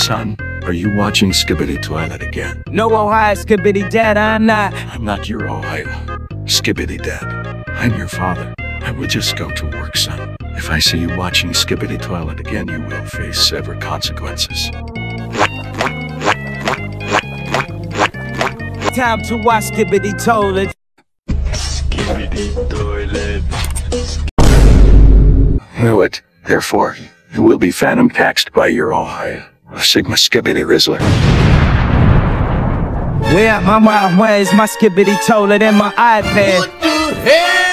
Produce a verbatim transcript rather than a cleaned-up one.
Son, are you watching Skibidi Toilet again? No, Ohio skibidi dad, I'm not. I'm not your Ohio Skibidi Dad. I'm your father. I will just go to work, son. If I see you watching Skibidi Toilet again, you will face severe consequences. Time to watch skibidi toilet. Skibidi Toilet. Knew it. Therefore, you will be phantom taxed by your Ohio Sigma Skibidi Rizzler. Where my mind, where's my skibidi toilet and my iPad? What the hell?